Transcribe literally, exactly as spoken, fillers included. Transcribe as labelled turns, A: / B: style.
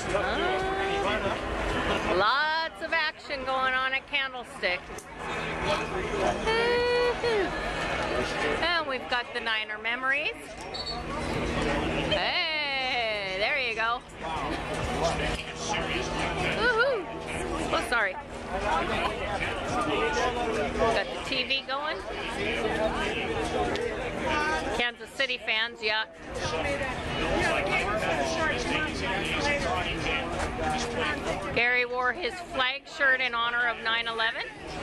A: Uh, lots of action going on at Candlestick. And we've got the Niner memories. Hey, there you go. Woohoo! Oh, sorry. Got the T V going. Kansas City fans, yeah. Gary wore his flag shirt in honor of nine eleven.